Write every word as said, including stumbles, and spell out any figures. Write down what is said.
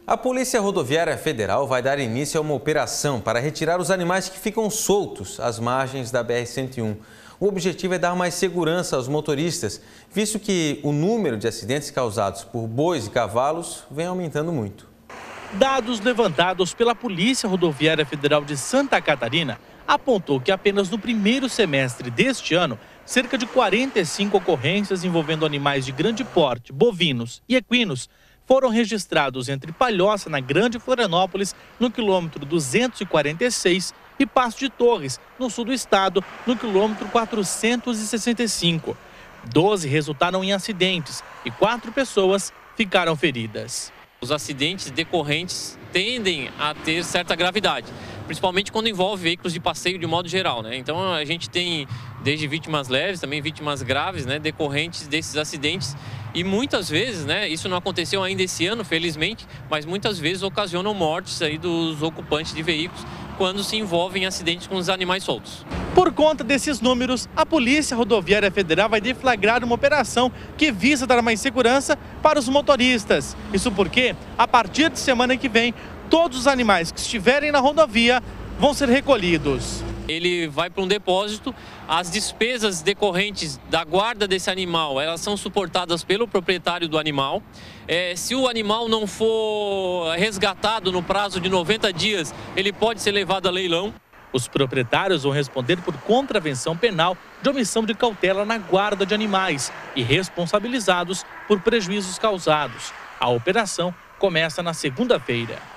A Polícia Rodoviária Federal vai dar início a uma operação para retirar os animais que ficam soltos às margens da B R cento e um. O objetivo é dar mais segurança aos motoristas, visto que o número de acidentes causados por bois e cavalos vem aumentando muito. Dados levantados pela Polícia Rodoviária Federal de Santa Catarina apontou que apenas no primeiro semestre deste ano, cerca de quarenta e cinco ocorrências envolvendo animais de grande porte, bovinos e equinos, foram registrados entre Palhoça, na Grande Florianópolis, no quilômetro duzentos e quarenta e seis, e Passo de Torres, no sul do estado, no quilômetro quatrocentos e sessenta e cinco. Doze resultaram em acidentes e quatro pessoas ficaram feridas. Os acidentes decorrentes tendem a ter certa gravidade, principalmente quando envolve veículos de passeio de modo geral, né? Então a gente tem desde vítimas leves, também vítimas graves, né, decorrentes desses acidentes. E muitas vezes, né, isso não aconteceu ainda esse ano, felizmente, mas muitas vezes ocasionam mortes aí dos ocupantes de veículos quando se envolvem em acidentes com os animais soltos. Por conta desses números, a Polícia Rodoviária Federal vai deflagrar uma operação que visa dar mais segurança para os motoristas. Isso porque, a partir de semana que vem, todos os animais que estiverem na rodovia vão ser recolhidos. Ele vai para um depósito, as despesas decorrentes da guarda desse animal, elas são suportadas pelo proprietário do animal. É, se o animal não for resgatado no prazo de noventa dias, ele pode ser levado a leilão. Os proprietários vão responder por contravenção penal de omissão de cautela na guarda de animais e responsabilizados por prejuízos causados. A operação começa na segunda-feira.